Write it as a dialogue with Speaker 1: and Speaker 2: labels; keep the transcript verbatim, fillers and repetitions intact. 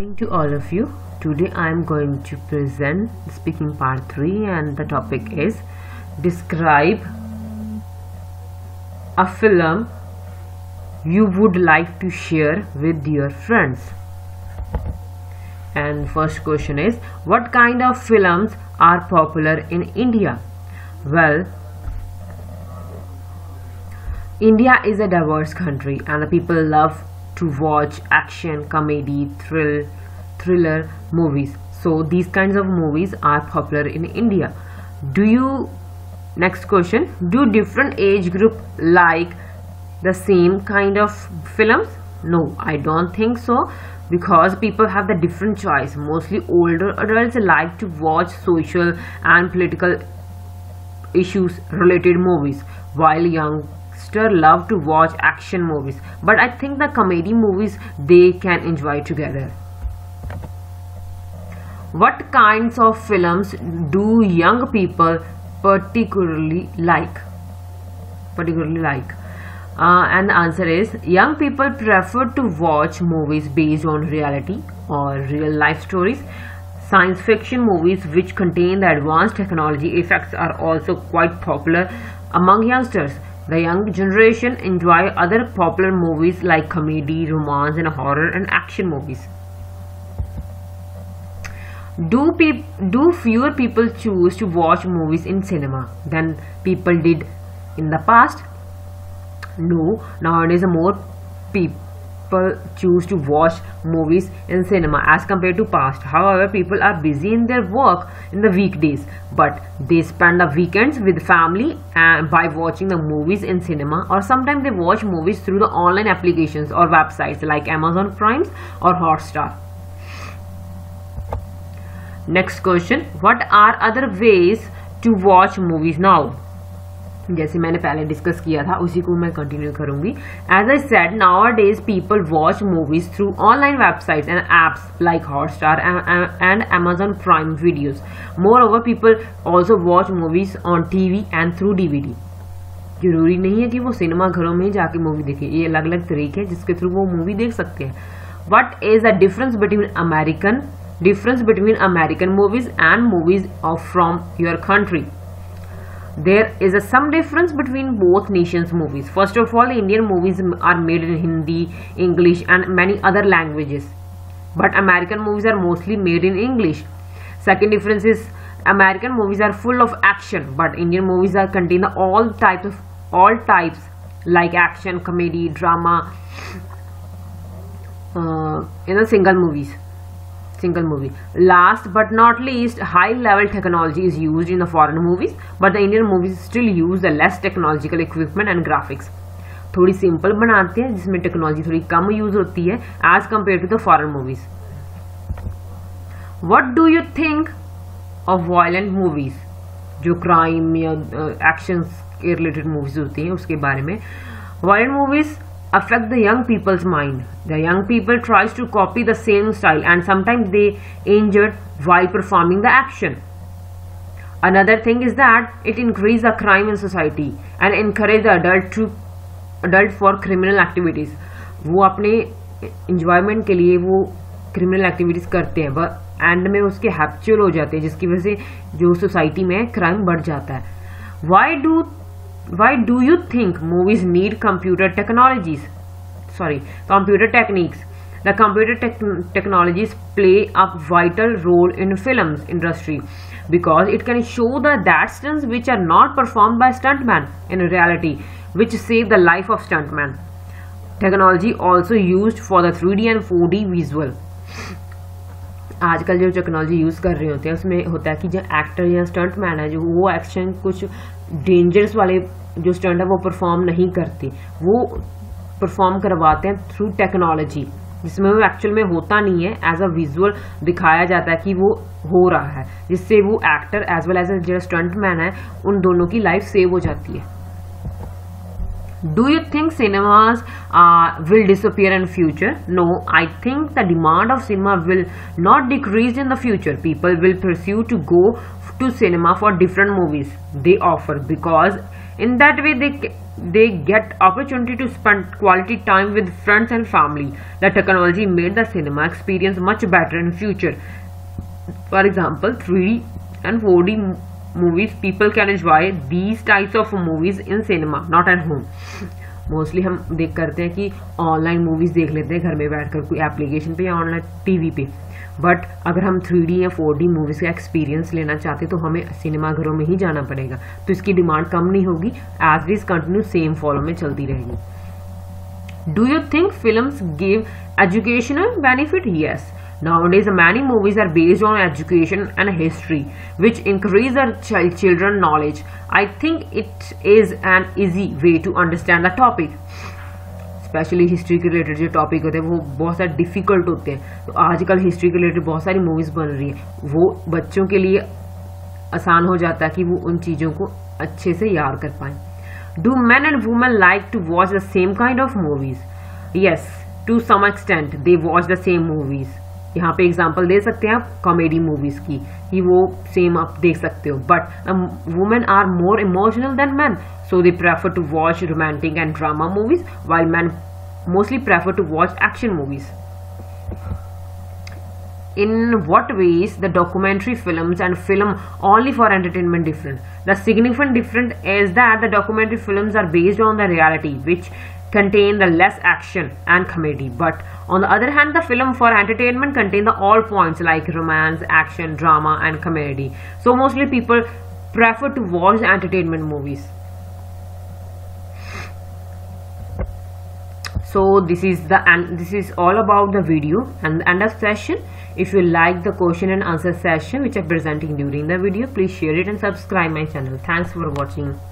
Speaker 1: Morning to all of you. Today I am going to present speaking part three, and the topic is describe a film you would like to share with your friends. And first question is, what kind of films are popular in India? Well, India is a diverse country and the people love to watch action, comedy, thrill, thriller movies. So these kinds of movies are popular in India. Do you, next question, do different age group like the same kind of films? No, I don't think so, because people have the different choice. Mostly older adults like to watch social and political issues related movies, while young love to watch action movies, but I think the comedy movies they can enjoy together. What kinds of films do young people particularly like? Particularly like, uh, and the answer is young people prefer to watch movies based on reality or real life stories. Science fiction movies which contain the advanced technology effects are also quite popular among youngsters. The young generation enjoy other popular movies like comedy, romance, and horror and action movies. Do, pe do fewer people choose to watch movies in cinema than people did in the past? No, nowadays more people choose to watch movies in cinema as compared to past. However, people are busy in their work in the weekdays, but they spend the weekends with family and by watching the movies in cinema, or sometimes they watch movies through the online applications or websites like Amazon Prime or Hotstar. Next question, what are other ways to watch movies now? जैसे मैंने पहले discuss किया था उसी को मैं continue करूंगी. As I said, nowadays people watch movies through online websites and apps like Hotstar and, and Amazon Prime videos. Moreover, people also watch movies on T V and through D V D. जरूरी नहीं है कि वो cinema घरों में जाके movie देखे, ये अलग अलग तरीके हैं जिसके थ्रू वो मूवी देख सकते हैं. What is the difference between American difference between American movies and movies of from your country? There is a some difference between both nations' movies. First of all, Indian movies are made in Hindi, English and many other languages, but American movies are mostly made in English. Second difference is American movies are full of action, but Indian movies are contain all types of all types like action, comedy, drama uh, in a single movies. Single movie. Last but not least, high level technology is used in the foreign movies, but the Indian movies still use the less technological equipment and graphics. थोड़ी simple बनाते हैं जिसमें technology थोड़ी कम use होती है as compared to the foreign movies. What do you think of violent movies? जो crime या actions के related movies होती हैं उसके बारे में. Violent movies affect the young people's mind. The young people tries to copy the same style and sometimes they injured while performing the action. Another thing is that it increases the crime in society and encourage the adult to adult for criminal activities. वो अपने enjoyment के लिए वो criminal activities करते हैं, but end में उसके habitual हो जाते हैं जिसकी वजह से जो society में crime बढ़ जाता है. Why do Why do you think movies need computer technologies? Sorry, computer techniques. The computer tech technologies play a vital role in films industry because it can show the that stunts which are not performed by stuntman in reality, which save the life of stuntman. Technology also used for the three D and four D visual. आजकल जो technology use कर रहे होते हैं उसमें होता है कि जो एक्टर या स्टंट मैन है जो वो एक्शन कुछ डेंजरस वाले जो स्टंट है वो परफॉर्म नहीं करते, वो परफॉर्म करवाते हैं थ्रू टेक्नोलॉजी जिसमें वो एक्चुअल में होता नहीं है, एज अ विजुअल दिखाया जाता है कि वो हो रहा है, जिससे वो एक्टर एज वेल एज जो स्टंट मैन है उन दोनों की लाइफ सेव हो जाती है. Do you think cinemas uh, will disappear in future? No, I think the demand of cinema will not decrease in the future. People will pursue to go to cinema for different movies they offer because in that way they they get opportunity to spend quality time with friends and family. The technology made the cinema experience much better in future. For example, three D and four D movies, people can enjoy these types of movies in cinema, not at home. Mostly हम देख करते हैं कि online movies देख लेते हैं घर में बैठकर कोई एप्लीकेशन पे या ऑनलाइन टीवी पे, बट अगर हम थ्री डी या फोर डी मूवीज़ का एक्सपीरियंस लेना चाहते तो हमें सिनेमा घरों में ही जाना पड़ेगा, तो इसकी डिमांड कम नहीं होगी, as this continue same follow में चलती रहेगी. Do you think films give educational benefit? Yes. Nowadays, many movies are based on education and history, which increase our ch- children knowledge. I think it is an easy way to understand the topic. Specially history के related जो topic होते हैं वो बहुत सारे difficult होते हैं, तो आजकल हिस्ट्री के रिलेटेड बहुत सारी मूवीज़ बन रही हैं, वो बच्चों के लिए आसान हो जाता है कि वो उन चीज़ों को अच्छे से याद कर पाएँ. Do man and women like to watch the same kind of movies? Yes, to some extent they watch the same movies. यहाँ पे एग्जांपल दे सकते हैं आप कॉमेडी मूवीज की, कि वो सेम आप देख सकते हो, but women are more emotional than man, so they prefer to watch romantic and drama movies, while men mostly prefer to watch action movies. In what ways the documentary films and film only for entertainment different? The significant difference is that the documentary films are based on the reality, which contain the less action and comedy, but on the other hand the film for entertainment contain the all points like romance, action, drama and comedy. So mostly people prefer to watch entertainment movies. So this is the and this is all about the video and the end of session. If you like the question and answer session which I'm presenting during the video, please share it and subscribe my channel. Thanks for watching.